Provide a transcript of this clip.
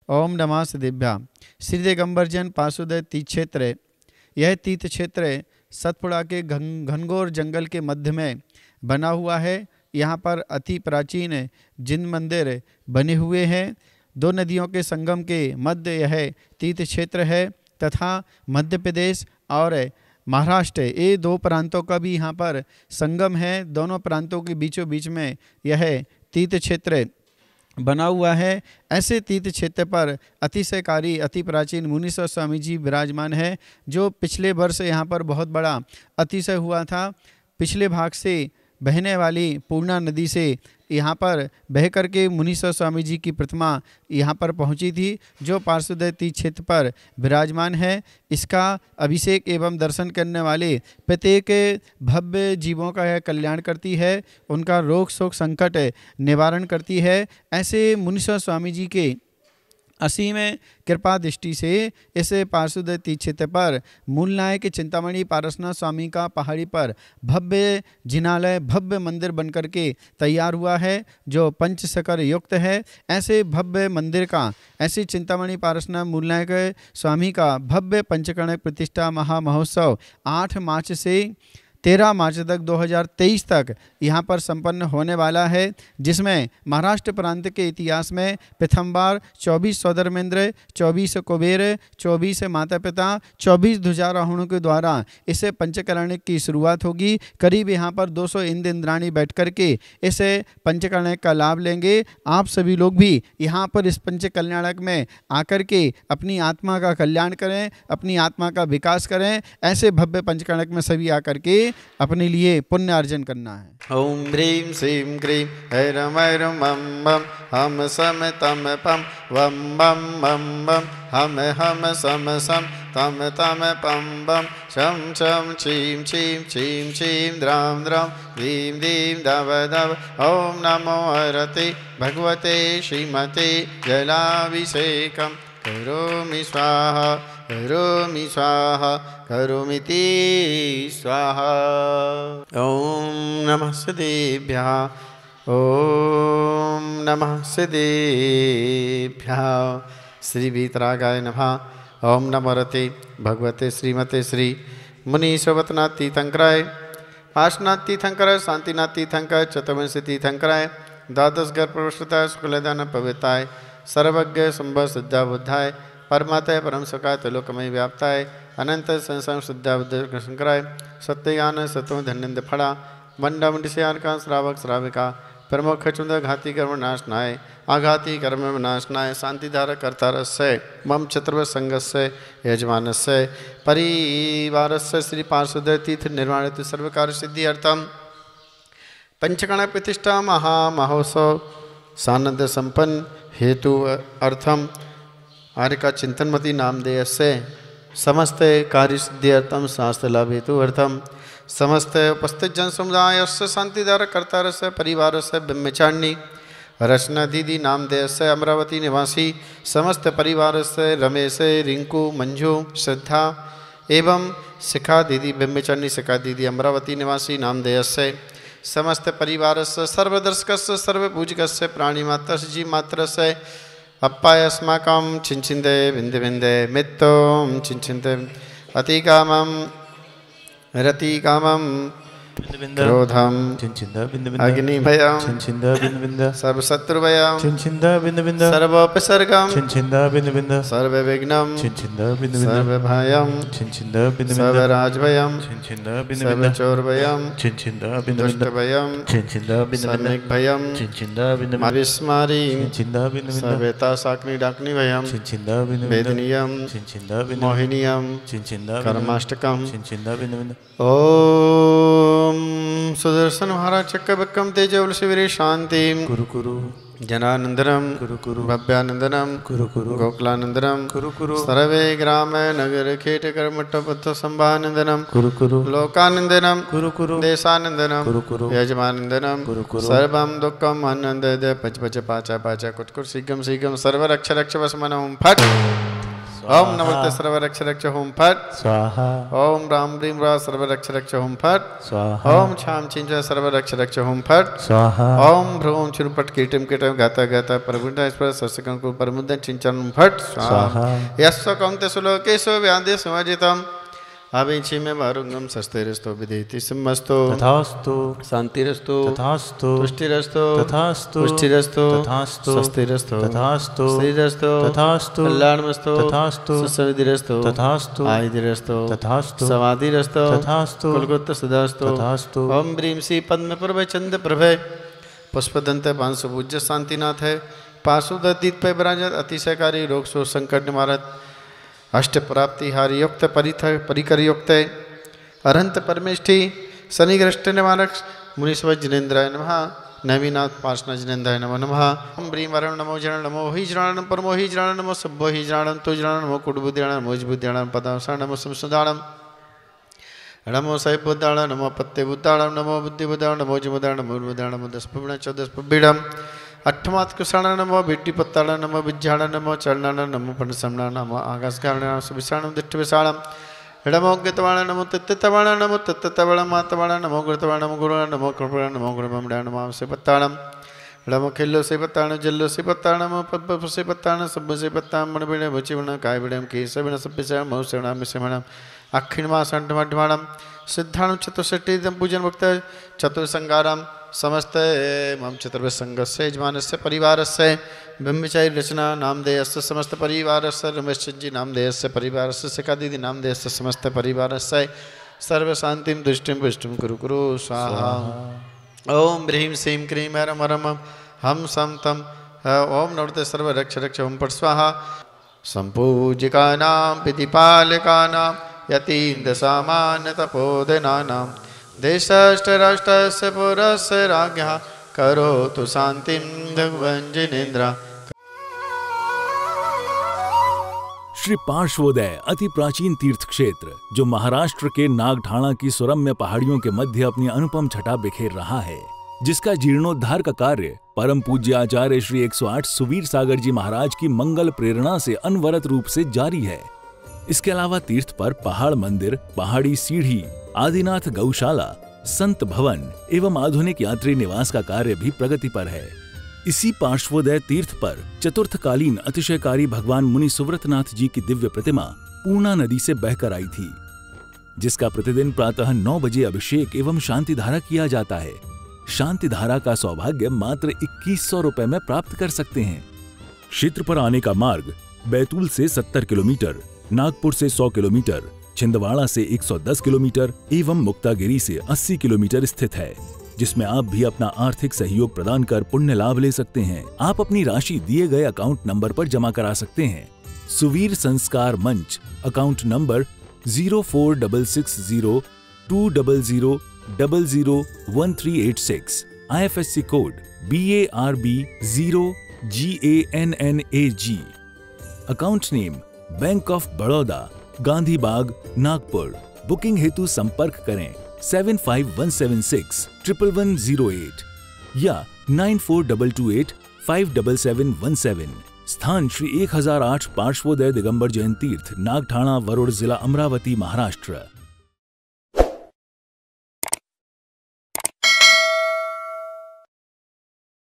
ओम नमः सिद्धिभ्याम। श्री दिगंबर जैन पार्षद तीर्थ क्षेत्र। यह तीर्थ क्षेत्र सतपुड़ा के घनघोर जंगल के मध्य में बना हुआ है। यहाँ पर अति प्राचीन जिन मंदिर बने हुए हैं। दो नदियों के संगम के मध्य यह तीर्थ क्षेत्र है तथा मध्य प्रदेश और महाराष्ट्र ये दो प्रांतों का भी यहाँ पर संगम है। दोनों प्रांतों के बीचों बीच में यह तीर्थ क्षेत्र बना हुआ है। ऐसे तीर्थ क्षेत्र पर अतिशयकारी अति प्राचीन मुनीश्वर स्वामी जी विराजमान है, जो पिछले वर्ष यहाँ पर बहुत बड़ा अतिशय हुआ था। पिछले भाग से बहने वाली पूर्णा नदी से यहाँ पर बह करके मुनीश्वर स्वामी जी की प्रतिमा यहाँ पर पहुँची थी, जो पार्षद तीर्थ क्षेत्र पर विराजमान है। इसका अभिषेक एवं दर्शन करने वाले प्रत्येक भव्य जीवों का यह कल्याण करती है, उनका रोग शोक संकट निवारण करती है। ऐसे मुनीश्वर स्वामी जी के असीम कृपा दृष्टि से इस पार्षद तीर्थ क्षेत्र पर मूल नायक चिंतामणि पारसनाथ स्वामी का पहाड़ी पर भव्य जिनालय भव्य मंदिर बनकर के तैयार हुआ है, जो पंचशकर युक्त है। ऐसे भव्य मंदिर का, ऐसे चिंतामणि पारसनाथ मूल नायक स्वामी का भव्य पंचकर्णक प्रतिष्ठा महामहोत्सव 8 मार्च से 13 मार्च तक 2023 तक यहाँ पर संपन्न होने वाला है, जिसमें महाराष्ट्र प्रांत के इतिहास में प्रथम बार 24 सौधर्मेंद्र, 24 कुबेर, 24 माता पिता, 24 ध्वजारोहणों के द्वारा इस पंचकर्णक की शुरुआत होगी। करीब यहाँ पर 200 इंद्र इंद्राणी बैठ कर के इस पंचकर्णक का लाभ लेंगे। आप सभी लोग भी यहाँ पर इस पंचकल्याणक में आकर के अपनी आत्मा का कल्याण करें, अपनी आत्मा का विकास करें। ऐसे भव्य पंचकर्णक में सभी आकर के अपने लिए पुण्य अर्जन करना है। ओम ह्रीं श्रीं क्रीं ऐरम ऐरम मम मम हम सम तम पम वम बम बम बम हम सम सम तम तम पम बम शम शम चीं चीं चीं चीं द्राम द्राम दीं दीं दव दव। ओम नमो हरते भगवते श्रीमते जलाभिषेकं करोमि स्वाहा करोमि स्वाहा करोमीति स्वाहा। ओम नमः सिद्धेभ्यः ओम नमः सिद्धेभ्यः। श्री वीतरागाय नमः। ओम नमो रते भगवते श्रीमते श्री मुनीश्वरनाथ तीर्थंकराय पार्श्वनाथ तीर्थंकराय शांतिनाथ तीर्थंकराय चतुर्वंशी तीर्थंकराय द्वादश गर्भ प्रवेशताय शुक्लदान पविताय सर्वज्ञ संभव सिद्धा बुद्धाय परमात्य परम सुखाय त्रिलोकमय व्याप्ताय अनंत संसार सिद्धा बुद्ध शंकराय सत्यज्ञान सत्व धन्यंद फड़ा मंडा मंडिशयान का श्रावक श्राविका प्रमुख चुंद घाती कर्म नाशनाय आघाती कर्म विनाशनाय शांतिधारक कर्तारस्य मम चतुर्वश संगस्य यजमानस्य परिवारस्य श्री पार्षद तीर्थ निर्माणित सर्वकार सिद्धि अर्थम पंचकर्ण प्रतिष्ठा महामहोत्सव सानंद संपन्न हेतु अर्थम आर्य का चिंतनमती नामधेय से समस्त कार्य सिद्धि अर्थम शास्त्र लाभ हेतु अर्थम समस्त उपस्थित जन समुदाय से शांतिधारक कर्ता से परिवार से ब्रह्मचारिणी रचना दीदी नामधेय से अमरावती निवासी समस्त परिवार से रमेश रिंकू मंजू श्रद्धा एवं शिखा दीदी ब्रह्मचारिणी शिखा दीदी अमरावती निवासी नामधेय से समस्त परिवार से सर्वदर्शक से सर्वपूजक से प्राणी मात्र से जीव मात्र से अप्पाय अस्माकं चिंचिंदे बिंदे बिंदे मित्तों चिंचिंदे अतिकामं रतिकामं क्रोधम अग्निभयं सर्वशत्रुभयं सर्वोपसर्गं सर्वविघ्नं सर्वभयं सर्वराजभयं सर्वचोरभयं दुष्टभयं सम्यग्भयं अविस्मारीं सर्वेताशाग्नि डाग्निभयं वेदनीयं मोहिनीयं कर्माष्टकं ओम सुदर्शन महाराज चक्रवक्रम तेजवल शिविरे शांति कुरु कुरु जनानंदनम कुरु कुरु भव्यानंदनम कुरु कुरु गोकुलानंदनम कुरु कुरु सर्वे ग्राम नगर खेट कर्मठपथ संभानंदनम कुरु कुरु लोकानंदनम कुरु कुरु देशानंदनम कुरु कुरु यजमानंदनम कुरु कुरु सर्वम दुःखम आनंद पच पच पाचा पाचा कुट कुट शीघ्रम शीघ्रम सर्व रक्ष रक्ष वसमनम फट ओम नमस्ते सर्वरक्ष रक्ष होम फट स्वाहा ओम राम ह्रीम रा सर्वरक्ष रक्ष होम फट स्वाहा ओम छाम चिंच सर्वरक्ष रक्ष होम फट स्वाहा ओम भ्रूम चिरुपट कीटम कीटम गाता गाता परमुद्दा स्पर्श सरसकं को परमुद्दा चिंचन फट स्वाहा यस्व कौंते सुलोकेशो व्याधि सुवाजितम अभिचि में वारुंगम सस्तेरस्तो विदेति सिम्मस्तो तथास्तु शांतिरस्तो तथास्तु तुष्टिरस्तो तथास्तु पुष्टिरस्तो तथास्तु स्वस्तिरस्तो तथास्तु श्रीरस्तो तथास्तु कल्याणमस्तो तथास्तु सुसविधिरस्तो तथास्तु आयुधिरस्तो तथास्तु समाधिरस्तो तथास्तु कुलगुप्त सदास्तो तथास्तु ओम ब्रीम श्री पद्म प्रभय चंद प्रभय पुष्पदंत पांसु पूज्य शांतिनाथ है पार्श्वदीत पे विराजत अतिशयकारी रोग शोक संकट निवारक अष्ट प्राप्ति हारि युक्त परिकर युक्त अरंत परमेष्ठि शनिग्रस्त निवारक मुनीश्वर जिनेन्द्राय नमः नवीनाथ पार्षण जिनेन्द्राय नमः नमः ओम ब्रीम वरुण नमो जरण नमो हि जरण परमो हि जरण नमो सब्बो हि जरण तो जरण नमो कुटबुद्धियाण नमो बुद्धियाण पदांश नमो संसुदाणम नमो साई बुद्धाण नमो पत्ते बुद्धाण नमो बुद्धि बुद्धाण नमो जिमुदाण नमो बुद्धाण नमो 10 पुबण 14 पुबीडम अठमात कुषाण नमो भिट्टी पत्ताण नमो विज्ञाण नमो चरणाण नमो पंडसमण नमो आकाशकारण सुविशाण दृष्टि विशालम नमो गतवाण नमो तत्तवाण नमो तत्तवाण मातवाण नमो गुरुतवाण नमो गुरुण नमो कृपण नमो गुरुममडाण नमो से पत्ताणम नमो खिल्लो से पत्ताण जल्लो से पत्ताण नमो पप्प से पत्ताण सब से पत्ताण मणबिण भचिवण काय बिणम केसबिण सप्पसे मौसणम मिसमणम अक्षिणमासंठमठवाणम सिद्धाणु चतुष्षष्टिदं पूजन भक्त चतुर्संगारम समस्त मम चतुर्भुजसंघस्य यजमानस्य परिवारस्य ब्रह्मचारी रचना नामधेयस्य समस्त परिवारस्य रमेशजी नामधेयस्य परिवारस्य शिखादीदी नामधेयस्य समस्त परिवारस्य सर्वशान्तिं दृष्टिं पुष्टिं कुरु कुरु स्वाहा ओम ह्रीं श्रीं क्रीं हरं हरं हम सम तम ओम नमस्ते सर्वरक्ष रक्ष ओम पट स्वाहा संपूजिकानां पितिपालकानां यतीन्द्र सामान्य तपोधनानां देशश्च राष्ट्रस्य पुरस्य राज्ञः करोतु शान्तिं भगवन् जिनेन्द्र। श्री पार्श्वोदय अति प्राचीन तीर्थ क्षेत्र जो महाराष्ट्र के नागठाणा की सुरम्य पहाड़ियों के मध्य अपनी अनुपम छटा बिखेर रहा है, जिसका जीर्णोद्धार का कार्य परम पूज्य आचार्य श्री 108 सुवीर सागर जी महाराज की मंगल प्रेरणा से अनवरत रूप से जारी है। इसके अलावा तीर्थ पर पहाड़ मंदिर, पहाड़ी सीढ़ी, आदिनाथ गौशाला, संत भवन एवं आधुनिक यात्री निवास का कार्य भी प्रगति पर है। इसी पार्श्वोदय तीर्थ पर चतुर्थकालीन अतिशयकारी भगवान मुनि सुव्रतनाथ जी की दिव्य प्रतिमा पूर्णा नदी से बहकर आई थी, जिसका प्रतिदिन प्रातः 9 बजे अभिषेक एवं शांति धारा किया जाता है। शांति धारा का सौभाग्य मात्र 2100 रुपए में प्राप्त कर सकते हैं। क्षेत्र पर आने का मार्ग बैतूल से 70 किलोमीटर, नागपुर से 100 किलोमीटर, छिंदवाड़ा से 110 किलोमीटर एवं मुक्तागिरी से 80 किलोमीटर स्थित है, जिसमें आप भी अपना आर्थिक सहयोग प्रदान कर पुण्य लाभ ले सकते हैं। आप अपनी राशि दिए गए अकाउंट नंबर पर जमा करा सकते हैं। Suvir Sanskar Manch account number 04662000001386, IFSC code BARB 0GANNAG, account name bank of Baroda, Gandhi Bagh, Nagpur. Booking हेतु संपर्क करें 7517611108 या 9422857717। स्थान श्री 1008 पार्श्वोदय दिगंबर जैन तीर्थ, नागठाणा, वरुड़ जिला, अमरावती, महाराष्ट्र।